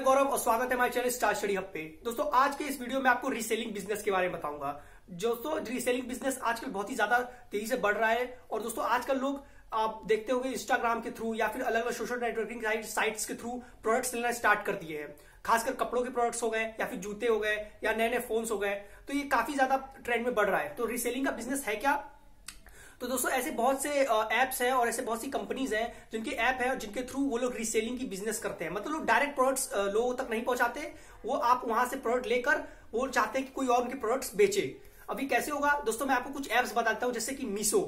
मैं गौरव और स्वागत है हमारे चैनल स्टार स्टडी हब पे। दोस्तों आज के इस वीडियो में आपको रीसेलिंग बिजनेस के बारे में बताऊंगा। दोस्तों रीसेलिंग बिजनेस आजकल बहुत ही ज्यादा तेजी से बढ़ रहा है और दोस्तों आजकल लोग आप देखते होंगे इंस्टाग्राम के थ्रू या फिर अलग अलग सोशल नेटवर्किंग साइट्स के थ्रू प्रोडक्ट्स लेना स्टार्ट कर दिए हैं। खासकर कपड़ों के प्रोडक्ट्स हो गए या फिर जूते हो गए या नए नए फोन्स हो गए, तो ये काफी ज्यादा ट्रेंड में बढ़ रहा है। तो रीसेलिंग का बिजनेस है क्या? तो दोस्तों ऐसे बहुत से एप्स हैं और ऐसे बहुत सी कंपनीज हैं जिनके ऐप है और जिनके थ्रू वो लोग रीसेलिंग की बिजनेस करते हैं। मतलब लोग डायरेक्ट प्रोडक्ट्स लोगों तक नहीं पहुंचाते, वो आप वहां से प्रोडक्ट लेकर वो चाहते हैं कि कोई और उनके प्रोडक्ट्स बेचे। अभी कैसे होगा दोस्तों, मैं आपको कुछ एप्स बताता हूं, जैसे कि मीशो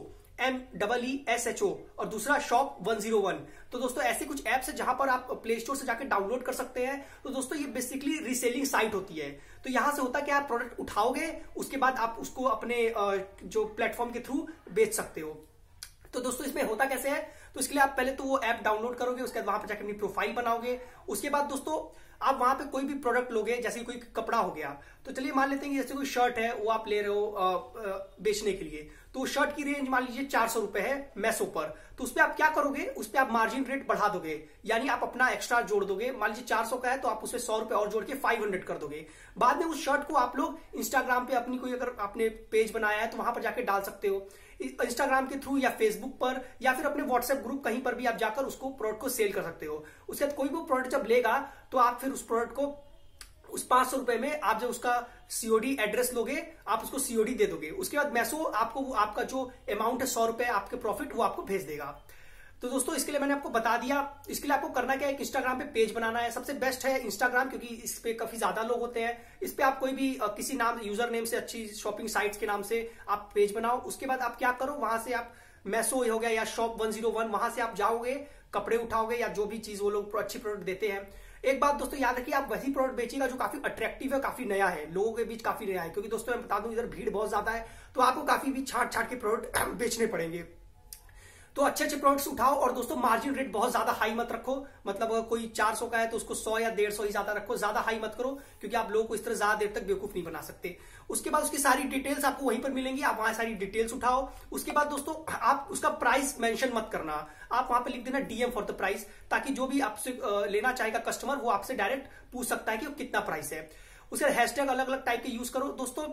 MEESHO और दूसरा शॉप 101। तो दोस्तों ऐसे कुछ एप्स है जहां पर आप प्ले स्टोर से जाकर डाउनलोड कर सकते हैं। तो दोस्तों ये बेसिकली रीसेलिंग साइट होती है। तो यहां से होता है कि आप प्रोडक्ट उठाओगे, उसके बाद आप उसको अपने जो प्लेटफॉर्म के थ्रू बेच सकते हो। तो दोस्तों इसमें होता कैसे है, तो इसके लिए आप पहले तो वो ऐप डाउनलोड करोगे, उसके बाद वहां पर जाकर अपनी प्रोफाइल बनाओगे। उसके बाद दोस्तों आप वहां पे कोई भी प्रोडक्ट लोगे, जैसे कोई कपड़ा हो गया, तो चलिए मान लेते हैं कि जैसे कोई शर्ट है वो आप ले रहे हो बेचने के लिए। तो शर्ट की रेंज मान लीजिए 400 रुपए है मैसो पर। तो उस पर आप क्या करोगे, उस पर आप मार्जिन रेट बढ़ा दोगे, यानी आप अपना एक्स्ट्रा जोड़ दोगे। मान लीजिए 400 का है तो आप उसमें 100 रुपए और जोड़ के 500 कर दोगे। बाद में उस शर्ट को आप लोग इंस्टाग्राम पे अपनी कोई अगर आपने पेज बनाया है तो वहां पर जाके डाल सकते हो, इंस्टाग्राम के थ्रू या फेसबुक पर या फिर अपने व्हाट्सएप ग्रुप कहीं पर भी आप जाकर उसको प्रोडक्ट को सेल कर सकते हो। उसके बाद कोई भी प्रोडक्ट जब लेगा तो आप फिर उस प्रोडक्ट को उस 500 रुपए में आप जब उसका सीओडी एड्रेस लोगे, आप उसको सीओडी दे दोगे। उसके बाद मैसो आपको आपका जो अमाउंट है 100 रुपए आपके प्रॉफिट वो आपको भेज देगा। तो दोस्तों इसके लिए मैंने आपको बता दिया। इसके लिए आपको करना क्या है, इंस्टाग्राम पे पेज बनाना है। सबसे बेस्ट है इंस्टाग्राम, क्योंकि इस पे काफी ज्यादा लोग होते हैं। इस पे आप कोई भी किसी नाम यूजर नेम से, अच्छी शॉपिंग साइट्स के नाम से आप पेज बनाओ। उसके बाद आप क्या करो, वहां से आप मैसो हो गया या शॉप 101, वहां से आप जाओगे, कपड़े उठाओगे या जो भी चीज वो लोग अच्छी प्रोडक्ट देते हैं। एक बात दोस्तों याद रखिए, आप वही प्रोडक्ट बेचिएगा जो काफी अट्रैक्टिव है, काफी नया है, लोगों के बीच काफी नया है। क्योंकि दोस्तों मैं बता दूं इधर भीड़ बहुत ज्यादा है, तो आपको काफी भी छाट के प्रोडक्ट बेचने पड़ेंगे। तो अच्छे अच्छे प्रोडक्ट्स उठाओ और दोस्तों मार्जिन रेट बहुत ज्यादा हाई मत रखो। मतलब अगर कोई 400 का है तो उसको 100 या 150 ही ज्यादा रखो, ज्यादा हाई मत करो, क्योंकि आप लोगों को इस तरह ज्यादा देर तक बेवकूफ नहीं बना सकते। उसके बाद उसकी सारी डिटेल्स आपको वहीं पर मिलेंगी, आप वहां सारी डिटेल्स उठाओ। उसके बाद दोस्तों आप उसका प्राइस मेंशन मत करना, आप वहां पे लिख देना DM फॉर द प्राइस, ताकि जो भी आपसे लेना चाहेगा कस्टमर वो आपसे डायरेक्ट पूछ सकता है कि वो कितना प्राइस है। उसके बाद हैशटैग अलग अलग टाइप के यूज करो। दोस्तों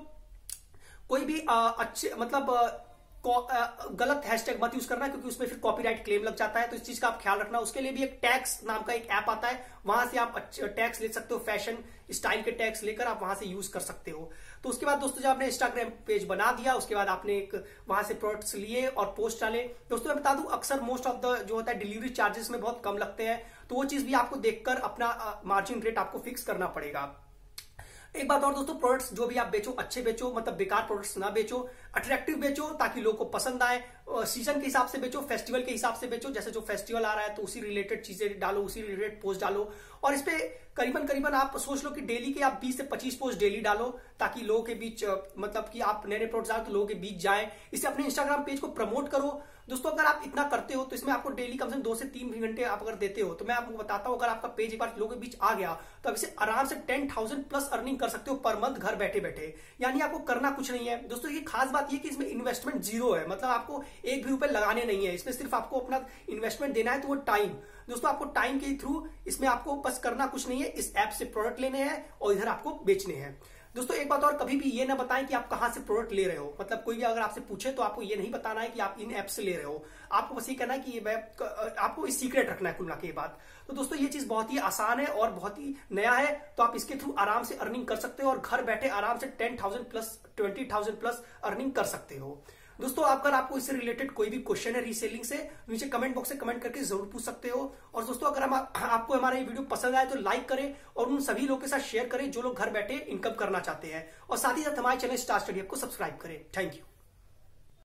कोई भी अच्छे मतलब गलत हैशटैग मत यूज करना, क्योंकि उसमें फिर कॉपीराइट क्लेम लग जाता है। तो इस चीज का आप ख्याल रखना। उसके लिए भी एक टैग्स नाम का एक ऐप आता है, वहां से आप टैग्स ले सकते हो, फैशन स्टाइल के टैग्स लेकर आप वहां से यूज कर सकते हो। तो उसके बाद दोस्तों जब आपने इंस्टाग्राम पेज बना दिया, उसके बाद आपने एक वहां से प्रोडक्ट्स लिए और पोस्ट डाले। दोस्तों मैं बता दूं अक्सर मोस्ट ऑफ द जो होता है डिलीवरी चार्जेस में बहुत कम लगते हैं, तो वो चीज भी आपको देखकर अपना मार्जिन रेट आपको फिक्स करना पड़ेगा। एक बात और दोस्तों, प्रोडक्ट्स जो भी आप बेचो अच्छे बेचो, मतलब बेकार प्रोडक्ट्स ना बेचो, अट्रैक्टिव बेचो ताकि लोगों को पसंद आए। सीजन के हिसाब से बेचो, फेस्टिवल के हिसाब से बेचो, जैसे जो फेस्टिवल आ रहा है तो उसी रिलेटेड चीजें डालो, उसी रिलेटेड पोस्ट डालो। और इस पे करीबन आप सोच लो कि डेली के आप 20 से 25 पोस्ट डेली डालो, ताकि लोगों के बीच मतलब कि आप नए नए प्रोडक्ट्स डालो तो लोगों के बीच जाए। इससे अपने इंस्टाग्राम पेज को प्रमोट करो। दोस्तों अगर आप इतना करते हो तो इसमें आपको डेली कम से कम 2 से 3 घंटे आप अगर देते हो, तो मैं आपको बताता हूं, अगर आपका पेज एक बार लोगों के बीच आ गया तो आप इसे आराम से 10,000 प्लस अर्निंग कर सकते हो पर मंथ, घर बैठे बैठे। यानी आपको करना कुछ नहीं है। दोस्तों ये खास बात ये कि इसमें इन्वेस्टमेंट जीरो है, मतलब आपको एक भी रुपए लगाने नहीं है। इसमें सिर्फ आपको अपना इन्वेस्टमेंट देना है, तो वो टाइम। दोस्तों आपको टाइम के थ्रू इसमें आपको बस करना कुछ नहीं है, इस ऐप से प्रोडक्ट लेने हैं और इधर आपको बेचने हैं। दोस्तों एक बात और, कभी भी ये ना बताएं कि आप कहां से प्रोडक्ट ले रहे हो। मतलब कोई भी अगर आपसे पूछे तो आपको ये नहीं बताना है कि आप इन ऐप से ले रहे हो, आपको बस ये कहना है कि ये आपको इस सीक्रेट रखना है कुल मिला के ये बात। तो दोस्तों ये चीज बहुत ही आसान है और बहुत ही नया है, तो आप इसके थ्रू आराम से अर्निंग कर सकते हो और घर बैठे आराम से 10,000 प्लस 20,000 प्लस अर्निंग कर सकते हो। दोस्तों अगर आपको इससे रिलेटेड कोई भी क्वेश्चन है रीसेलिंग से, नीचे कमेंट बॉक्स से कमेंट करके जरूर पूछ सकते हो। और दोस्तों अगर आपको हमारा ये वीडियो पसंद आए तो लाइक करें और उन सभी लोगों के साथ शेयर करें जो लोग घर बैठे इनकम करना चाहते हैं, और साथ ही साथ हमारे चैनल स्टार स्टडी हब को सब्सक्राइब करें। Thank you.